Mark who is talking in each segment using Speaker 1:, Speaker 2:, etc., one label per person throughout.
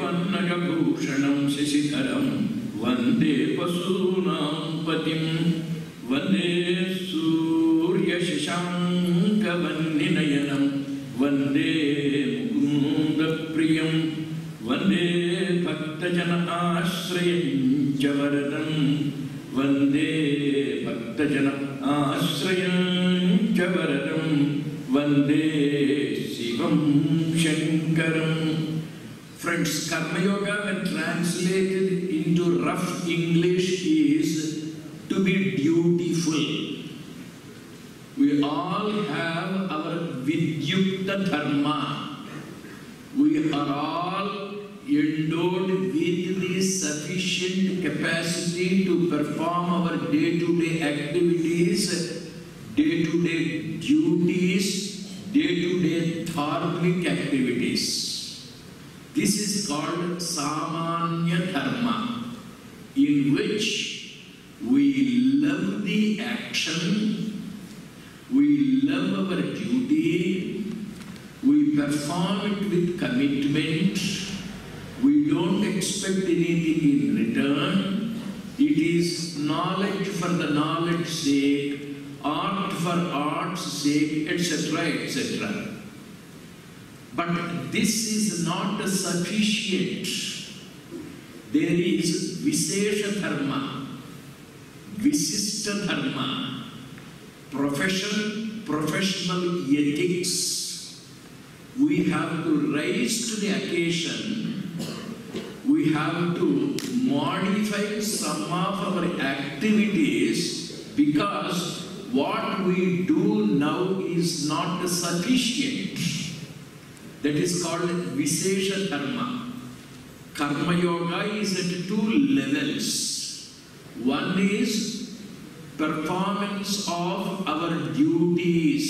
Speaker 1: पन्नगभूषणं शशिधरं वन्दे पशूनां पतिं वन्दे सूर्यशशाङ्कवह्निनयनं वन्दे मुकुन्दप्रियं वन्दे भक्तजन आश्रयं च वरदं वन्दे भक्तजन आश्रयं च वरदं वन्दे शिवं शङ्करम्. Friends, Karma Yoga when translated into rough English is to be dutiful. We all have our Vidyukta Dharma. We are all endowed with the sufficient capacity to perform our day-to-day activities, day-to-day duties, day-to-day dharmic activities. This is called Samanya Dharma, in which we love the action, we love our duty, we perform it with commitment, we don't expect anything in return. It is knowledge for the knowledge's sake, art for art's sake, etc., etc. But this is not sufficient. There is Visesha Dharma, Visishta Dharma, professional ethics. We have to rise to the occasion. We have to modify some of our activities because what we do now is not sufficient. That is called Visesha Dharma. Karma Yoga is at two levels. One is performance of our duties.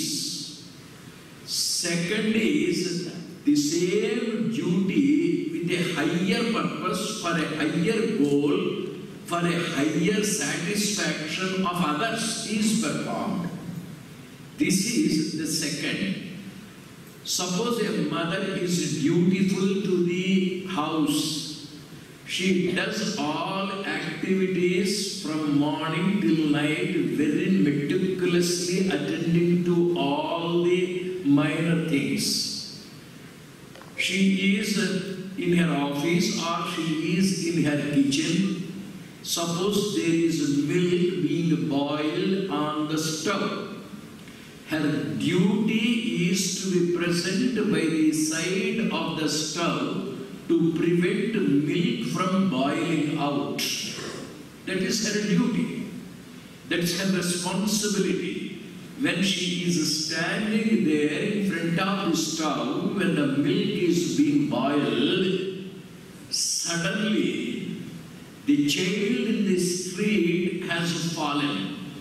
Speaker 1: Second is the same duty with a higher purpose, for a higher goal, for a higher satisfaction of others is performed. This is the second. Suppose a mother is dutiful to the house. She does all activities from morning till night, very meticulously attending to all the minor things. She is in her office or she is in her kitchen. Suppose there is milk being boiled on the stove. Her duty is to be present by the side of the stove to prevent milk from boiling out. That is her duty. That is her responsibility. When she is standing there in front of the stove, when the milk is being boiled, suddenly the child in the street has fallen.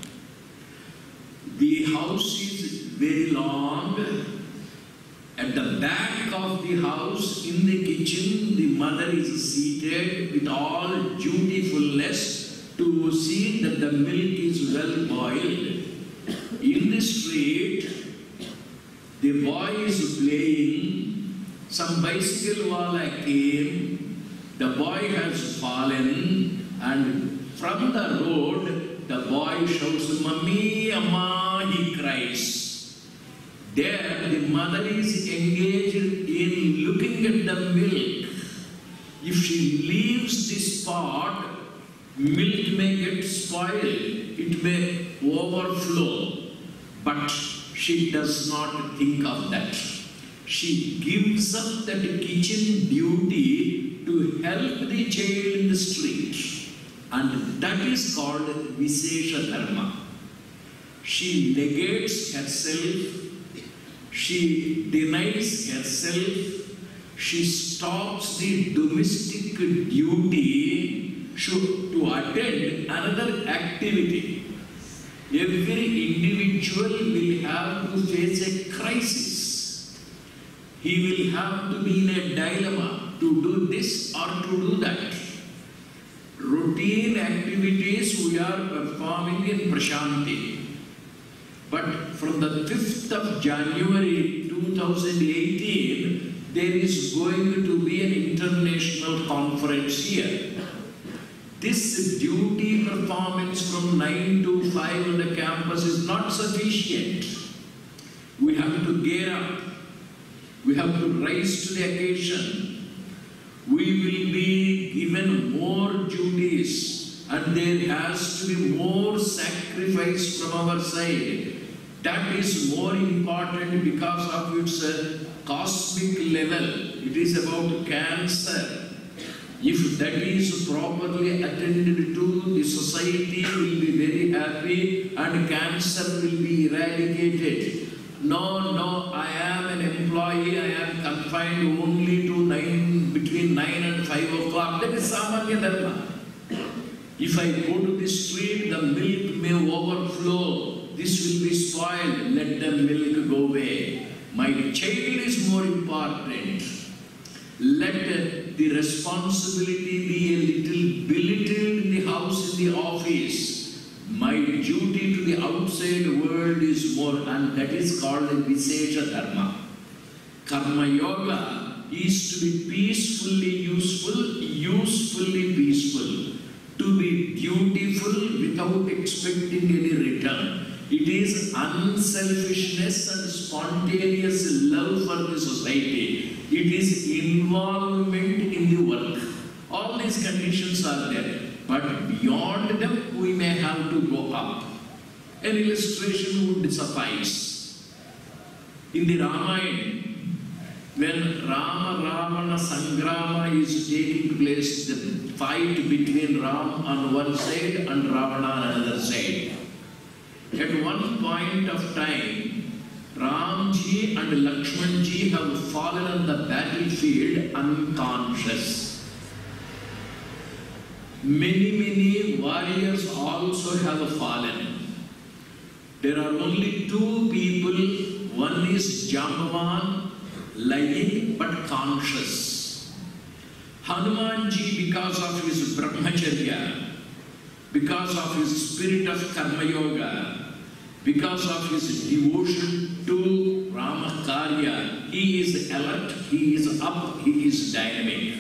Speaker 1: The house is very long. At the back of the house, in the kitchen, the mother is seated with all dutifulness to see that the milk is well boiled. In the street, the boy is playing. Some bicycle wala came. The boy has fallen, and from the road, the boy shouts, "Mummy, Amma," he cries. There, the mother is engaged in looking at the milk. If she leaves the spot, milk may get spoiled, it may overflow. But she does not think of that. She gives up that kitchen duty to help the child in the street. And that is called Visesha Dharma. She negates herself, she denies herself, she stops the domestic duty to attend another activity. Every individual will have to face a crisis. He will have to be in a dilemma to do this or to do that. Routine activities we are performing in Prashanti. But from the 5th of January 2018, there is going to be an international conference here. This duty performance from 9 to 5 on the campus is not sufficient. We have to gear up. We have to rise to the occasion. We will be given more duties, and there has to be more sacrifice from our side. That is more important because of its cosmic level. It is about cancer. If that is properly attended to, the society will be very happy and cancer will be eradicated. No, I am an employee, I am confined only to between 9 and 5 o'clock. That is Samanya Dharma. If I go to the street, the milk may overflow. This will be spoiled. Let the milk go away. My child is more important. Let the responsibility be a little belittled in the house, in the office. My duty to the outside world is more, and that is called a Visesha Dharma. Karma Yoga is to be peacefully useful, usefully peaceful. To be dutiful without expecting any return. It is unselfishness and spontaneous love for the society. It is involvement in the work. All these conditions are there. But beyond them, we may have to go up. An illustration would suffice. In the Ramayana, when Rama-Ravana Sangrama is taking place, the fight between Ram on one side and Ravana on another side. At one point of time, Ramji and Lakshmanji have fallen on the battlefield unconscious. Many warriors also have fallen. There are only two people. One is Jambavan, lying but conscious. Hanumanji, because of his brahmacharya, because of his spirit of karma yoga, because of his devotion to Rama Karya, he is alert, he is up, he is dynamic.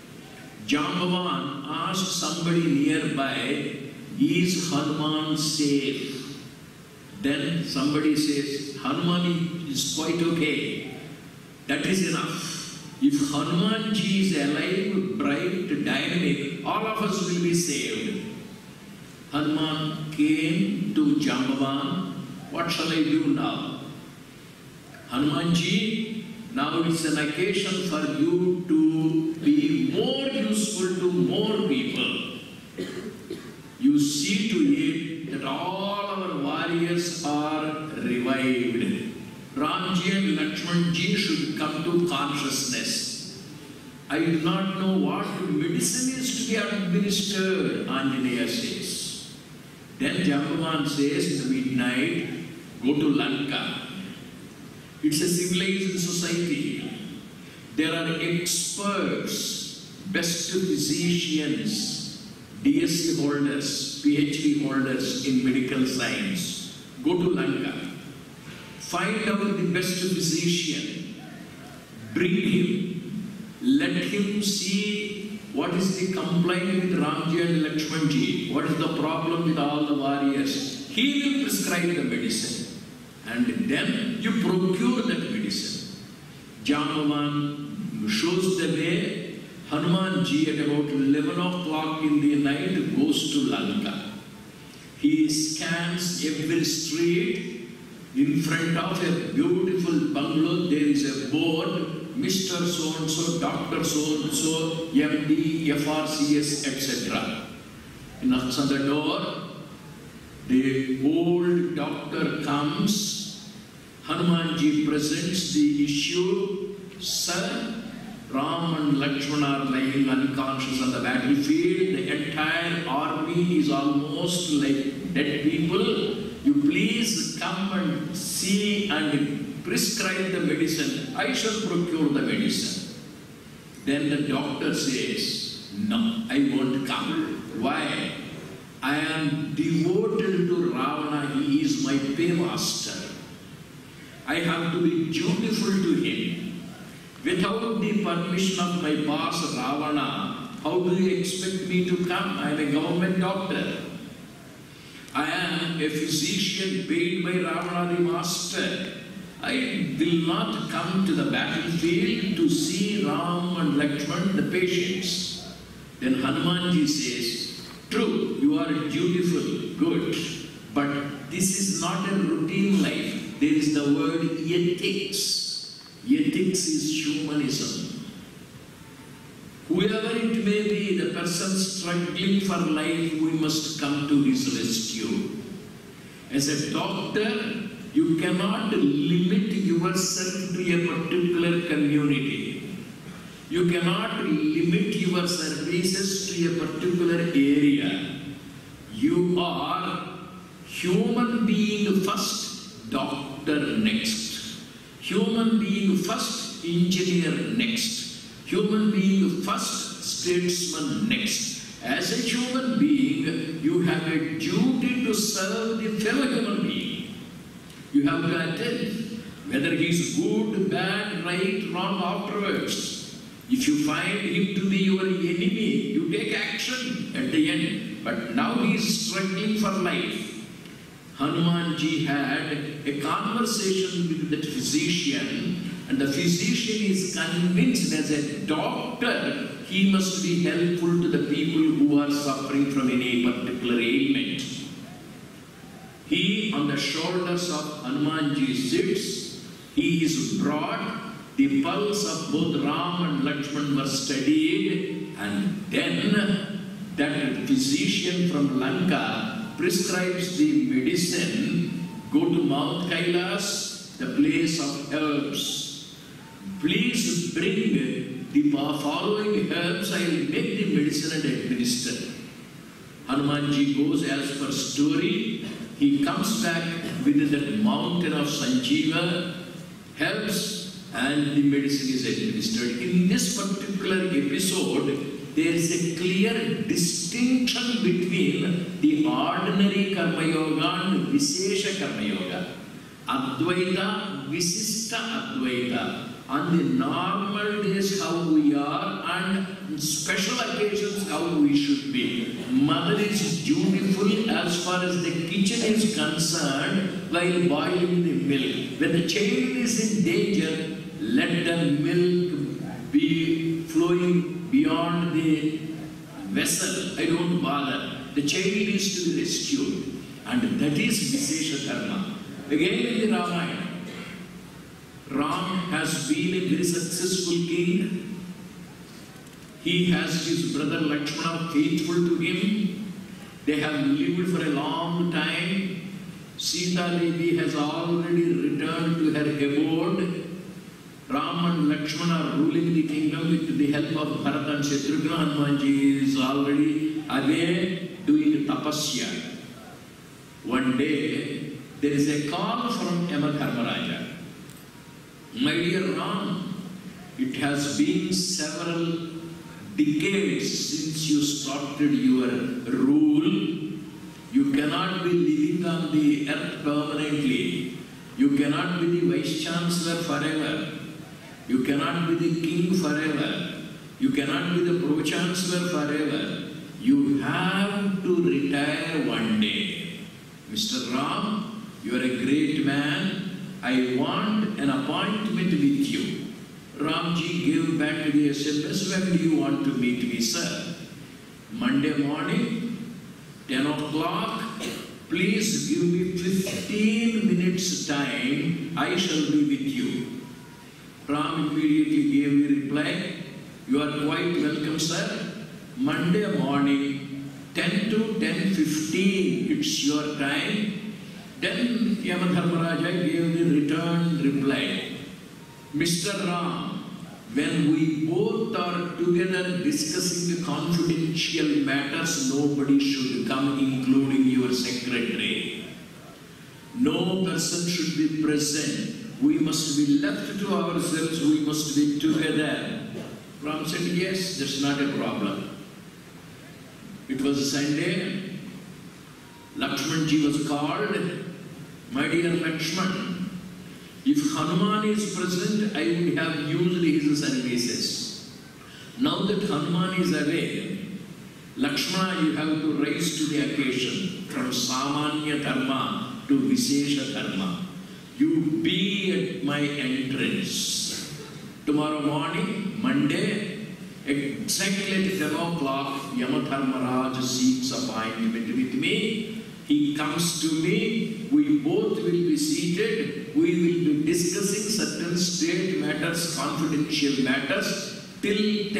Speaker 1: Jambavan asked somebody nearby, is Hanuman safe? Then somebody says, Hanuman is quite okay. That is enough. If Hanumanji is alive, bright, dynamic, all of us will be saved. Hanuman came to Jambavan. What shall I do now? Hanumanji, now it's an occasion for you to be more useful to more people. You see to it that all our warriors are revived. Ramji and Lakshmanji should come to consciousness. I do not know what medicine is to be administered, Anjaneya says. Then Jambavan says in the midnight, go to Lanka. It's a civilized society. There are experts, best physicians, DSc holders, PhD holders in medical science. Go to Lanka. Find out the best physician. Bring him. Let him see what is the complaint with Ramji and Lakshmanji. What is the problem with all the warriors. He will prescribe the medicine. And then you procure that medicine. Jambavan shows the way. Hanumanji at about 11 o'clock in the night goes to Lanka. He scans every street. In front of a beautiful bungalow, there is a board, Mr. So-and-so, Dr. So-and-so, MD, FRCS, etc. He knocks on the door. The old doctor comes. Hanumanji presents the issue. Sir, Ram and Lakshmana are lying unconscious on the battlefield. The entire army is almost like dead people. You please come and see and prescribe the medicine. I shall procure the medicine. Then the doctor says, no, I won't come. Why? I am devoted to Ravana. He is my paymaster. I have to be dutiful to him. Without the permission of my boss Ravana, how do you expect me to come? I am a government doctor. I am a physician paid by Ravana the master. I will not come to the battlefield to see Ram and Lakshman, the patients. Then Hanumanji says, true, you are dutiful, good, but this is not a routine life. There is the word ethics. Ethics is humanism. Whoever it may be, the person struggling for life, we must come to his rescue. As a doctor, you cannot limit yourself to a particular community. You cannot limit your services to a particular area. You are human being first, doctor next. Human being first, engineer next. Human being first, statesman next. As a human being, you have a duty to serve the fellow human being. You have to attend whether he is good, bad, right, wrong afterwards. If you find him to be your enemy, you take action at the end. But now he is struggling for life. Hanumanji had a conversation with that physician, and the physician is convinced as a doctor he must be helpful to the people who are suffering from any particular ailment. He on the shoulders of Hanumanji sits, he is brought, the pulse of both Ram and Lakshman were studied, and then that physician from Lanka prescribes the medicine, go to Mount Kailas, the place of herbs. Please bring the following herbs, I will make the medicine and administer. Hanumanji goes as per story. He comes back with that mountain of Sanjeeva, herbs, and the medicine is administered. In this particular episode, there is a clear distinction between the ordinary Karma Yoga and Vishesha Karma Yoga. Advaita, Visista Advaita. On the normal days how we are, and special occasions how we should be. Mother is dutiful as far as the kitchen is concerned while boiling the milk. When the child is in danger, let the milk be flowing beyond the vessel. I don't bother. The child is to be rescued. And that is Vishesha Dharma. Again in the Ramayana, Ram has been a very successful king. He has his brother Lakshmana faithful to him. They have lived for a long time. Sita Devi has already returned to her abode. Ram and Lakshmana are ruling the kingdom with the help of Bharata and Shatrugna. Hanumanji is already away doing tapasya. One day, there is a call from Yamadharmaraja. My dear Ram, it has been several decades since you started your rule. You cannot be living on the earth permanently. You cannot be the Vice Chancellor forever. You cannot be the king forever. You cannot be the Pro-Chancellor forever. You have to retire one day. Mr. Ram, you are a great man. I want an appointment with you. Ramji gave back to the SMS, when do you want to meet me, sir? Monday morning, 10 o'clock, please give me 15 minutes time, I shall be with you. Ram immediately gave me reply, you are quite welcome, sir. Monday morning, 10 to 10:15, it's your time. Then Yamadharmaraja gave the return reply. Mr. Ram, when we both are together discussing confidential matters, nobody should come, including your secretary. No person should be present. We must be left to ourselves. We must be together. Ram said, yes, that's not a problem. It was Sunday. Lakshmanji was called. My dear Lakshman, If Hanuman is present, I would have used his services. Now that Hanuman is away, Lakshmana, you have to rise to the occasion from Samanya Dharma to Vishesha Dharma. You be at my entrance. Tomorrow morning, Monday, exactly at 10 o'clock, Yamadharmaraj seeks appointment with me. He comes to me, we both will be seated, we will be discussing certain state matters, confidential matters, till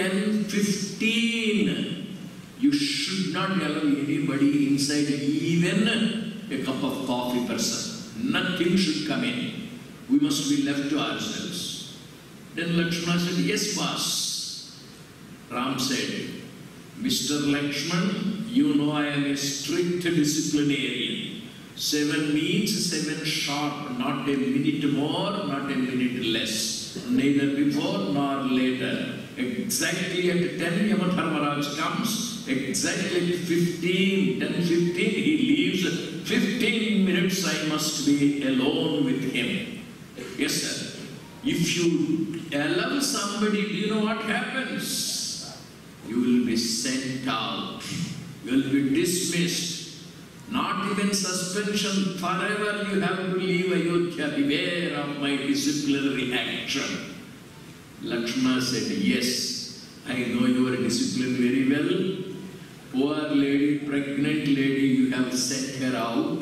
Speaker 1: 10:15. You should not allow anybody inside, even a cup of coffee person. Nothing should come in. We must be left to ourselves. Then Lakshmana said, yes, boss. Ram said, Mr. Lakshman, you know I am a strict disciplinarian. 7 means 7 sharp, not a minute more, not a minute less. Neither before nor later. Exactly at 10, Yamadharmaraj comes. Exactly at 10:15, he leaves. 15 minutes I must be alone with him. Yes, sir. If you allow somebody, do you know what happens? You will be sent out. You will be dismissed. Not even suspension. Forever you have to leave Ayodhya. Beware of my disciplinary action. Lakshmana said, yes, I know your discipline very well. Poor lady, pregnant lady, you have sent her out.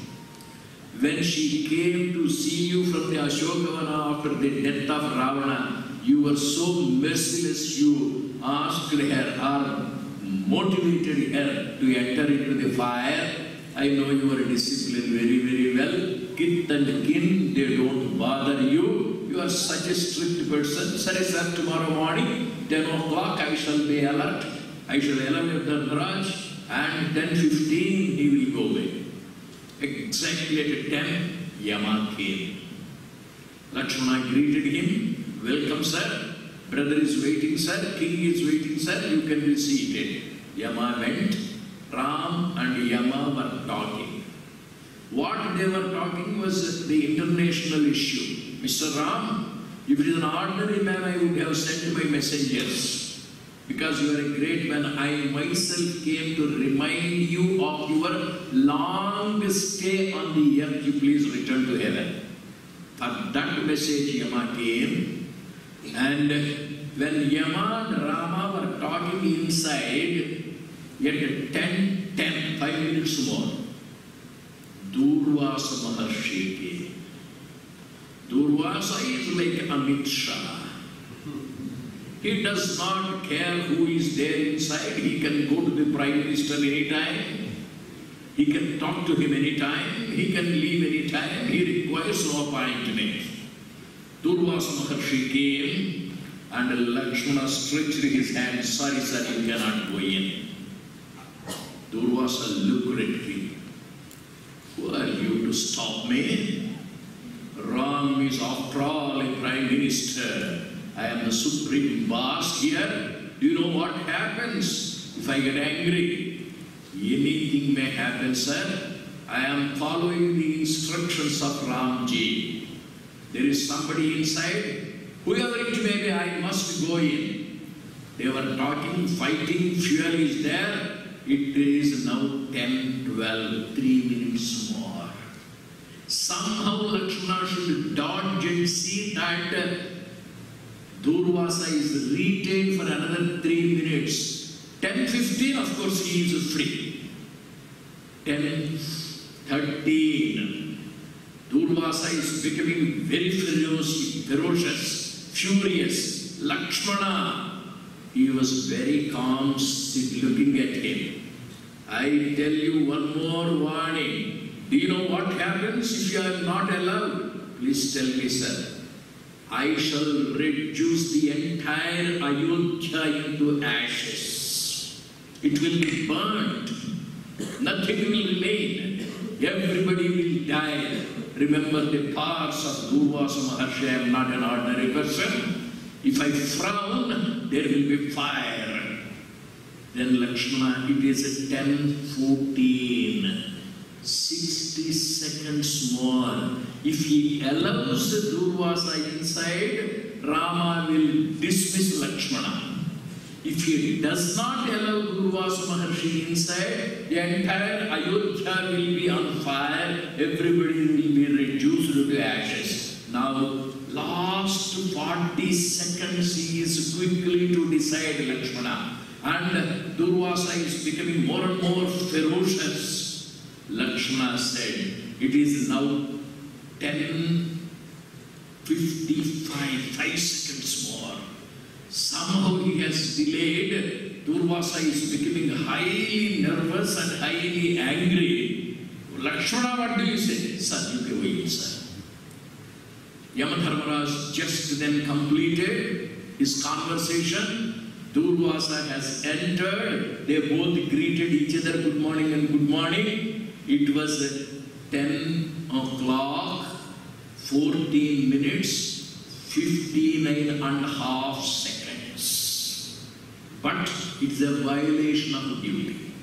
Speaker 1: When she came to see you from the Ashokavana after the death of Ravana, you were so merciless, you asked her or motivated her to enter into the fire. I know your discipline very, very well. Kith and kin, they don't bother you. You are such a strict person. Sir, tomorrow morning, 10 o'clock, I shall be alert. I shall elevate the Dharmaraj, and 10:15 he will go away. Exactly at 10, Yama came. Lakshmana greeted him. Welcome, sir. Brother is waiting, sir. King is waiting, sir. You can be seated. Yama went. Ram and Yama were talking. What they were talking was the international issue. Mr. Ram, if it is an ordinary man, I would have sent my messengers. Because you are a great man, I myself came to remind you of your long stay on the earth. You please return to heaven. For that message, Yama came. And when Yama and Rama were talking inside, at 10, 5 minutes more, Durvasa Maharshi came. Durvasa is like Amit Shah. He does not care who is there inside. He can go to the Prime Minister anytime. He can talk to him anytime. He can leave anytime. He requires no appointment. Durvasa Maharshi came and Lakshmana stretched his hand. Sorry, sir, you cannot go in. Durvasa looked at him. Who are you to stop me? Ram is after all a Prime Minister. I am the supreme boss here. Do you know what happens if I get angry? Anything may happen, sir. I am following the instructions of Ramji. There is somebody inside. Whoever it may be, I must go in. They were talking, fighting, fuel is there. It is now 10, 12, 3 minutes more. Somehow Lakshmana should dodge and see that Durvasa is retained for another 3 minutes. 10:15, of course, he is free. 10:13. Durvasa is becoming very ferocious, furious. Lakshmana, he was very calm, looking at him. I tell you one more warning. Do you know what happens if you are not allowed? Please tell me, sir. I shall reduce the entire Ayodhya into ashes. It will be burnt. Nothing will remain. Everybody will die. Remember the powers of Durvasa Maharshi. I am not an ordinary person. If I frown, there will be fire. Then Lakshmana, it is 10:14. 60 seconds more. If he allows Durvasa inside, Rama will dismiss Lakshmana. If he does not allow Durvasa Maharshi inside, the entire Ayodhya will be on fire, everybody will be reduced to ashes. Now, last 40 seconds he is quickly to decide Lakshmana. And Durvasa is becoming more and more ferocious. Lakshmana said, it is now 10:55, 5 seconds more. Somehow he has delayed. Durvasa is becoming highly nervous and highly angry. Lakshmana, what do you say? Sir, you can wait, sir. Yamadharmaraj just then completed his conversation. Durvasa has entered. They both greeted each other, good morning and good morning. It was 10 o'clock, 14 minutes, 59.5 seconds. But it's a violation of duty.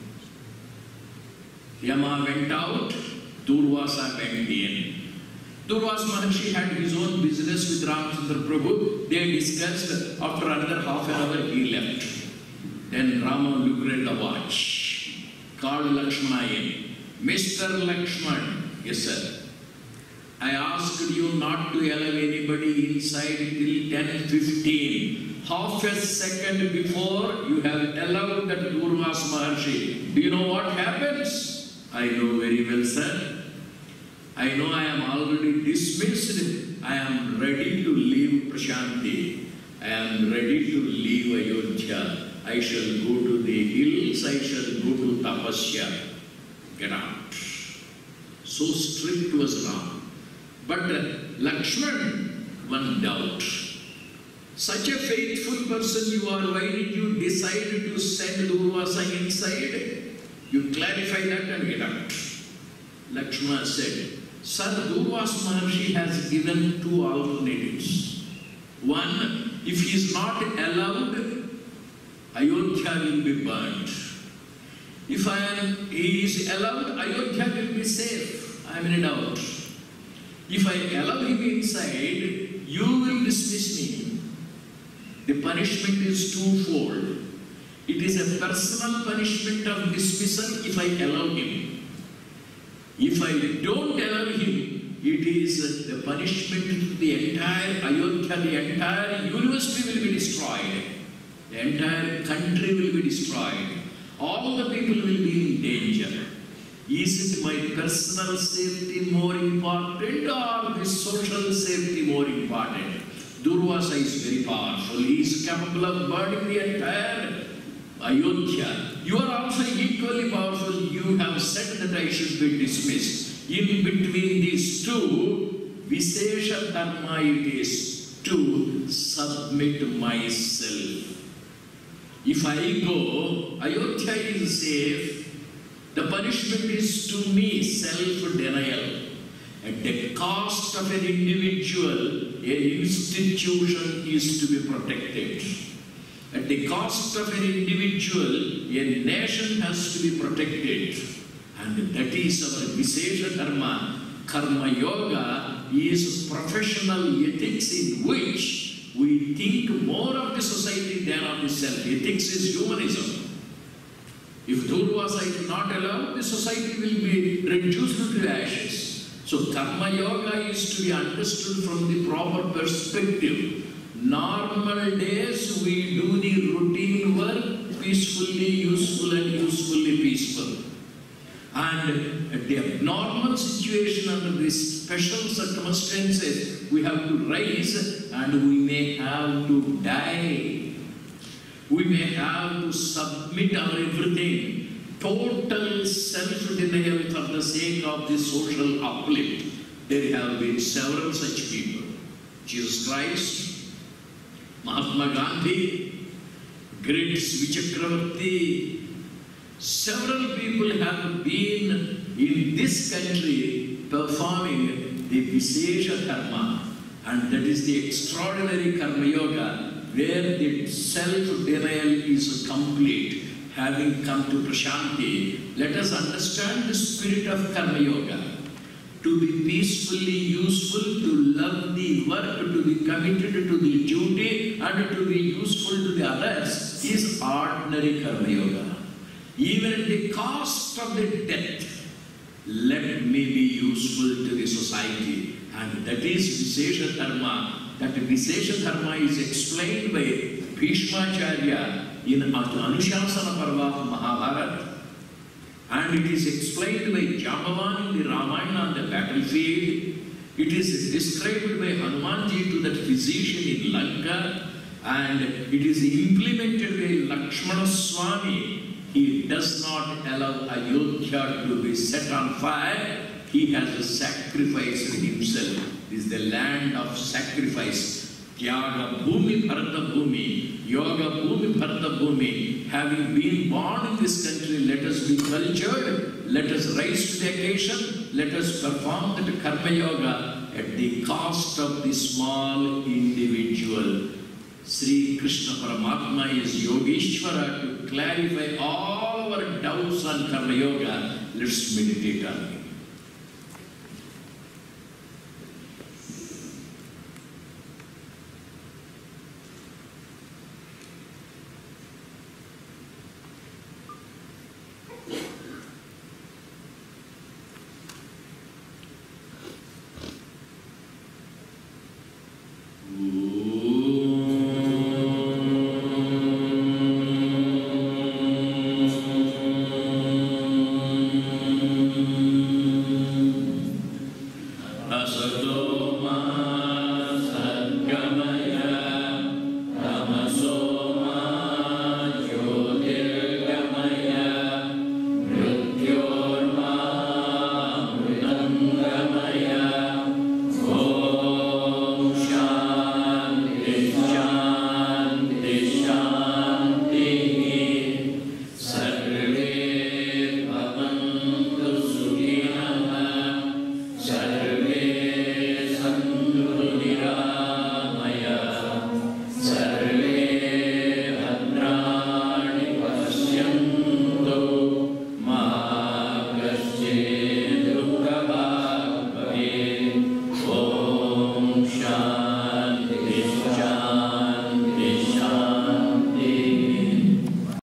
Speaker 1: Yama went out, Durvasa went in. Durvasa Maharshi had his own business with Ramchandra Prabhu. They discussed. After another half an hour, he left. Then Rama looked at the watch, called Lakshmana in. Mr. Lakshman, yes sir. I asked you not to allow anybody inside till 10:15. Half a second before you have allowed that Durvasa Maharshi. Do you know what happens? I know very well, sir. I know I am already dismissed. I am ready to leave Prashanti. I am ready to leave Ayodhya. I shall go to the hills. I shall go to Tapasya. Get out. So strict was Ram. But Lakshman, one doubt. Such a faithful person you are, why did you decide to send Durvasa inside? You clarify that and get out. Lakshmana said, Sir, Durvasa Maharshi has given two alternatives. One, if he is not allowed, Ayodhya will be burnt. If he is allowed, Ayodhya will be safe. I am in doubt. If I allow him inside, you will dismiss me. The punishment is twofold. It is a personal punishment of dismissal if I allow him. If I don't allow him, it is the punishment to the entire Ayodhya, the entire university will be destroyed. The entire country will be destroyed. All the people will be in danger. Is it my personal safety more important or the social safety more important? Durvasa is very powerful. He is capable of burning the entire Ayodhya. You are also equally powerful. You have said that I should be dismissed. In between these two, Visesha Dharma it is to submit myself. If I go, Ayodhya is safe. The punishment is to me self-denial. At the cost of an individual, an institution is to be protected. At the cost of an individual, a nation has to be protected. And that is our Visesha Dharma. Karma Yoga is professional ethics in which we think more of the society than of the self. Ethics is humanism. If Durvasa is not allowed, the society will be reduced to ashes. So Karma Yoga is to be understood from the proper perspective. Normal days we do the routine work peacefully, useful and usefully peaceful. And at the abnormal situation under these special circumstances, we have to rise and we may have to die. We may have to submit our everything. Total self-denial for the sake of the social uplift. There have been several such people. Jesus Christ, Mahatma Gandhi, great Svichakravarti, several people have been in this country performing the Visesha Dharma, and that is the extraordinary Karma Yoga where the self-denial is complete. having come to Prashanti, let us understand the spirit of Karma Yoga. To be peacefully useful, to love the work, to be committed to the duty, and to be useful to the others is ordinary Karma Yoga. Even at the cost of the death, let me be useful to the society. And that is Vishesha Dharma. That Vishesha Dharma is explained by Bhishmacharya in Anushasana Parva of Mahabharata. And it is explained by Jambavan in the Ramayana on the battlefield. It is described by Hanumanji to that physician in Lanka. And it is implemented by Lakshmana Swami. He does not allow Ayodhya to be set on fire. He has sacrificed himself. This is the land of sacrifice. Tyaga Bhumi Bharata Bhumi, Yoga Bhumi Bharata Bhumi. Having been born in this country, let us be cultured, let us rise to the occasion, let us perform that Karma Yoga at the cost of the small individual. Sri Krishna Paramatma is Yogeshwara to clarify all our doubts on Karma Yoga. Let's meditate on it. Ooh.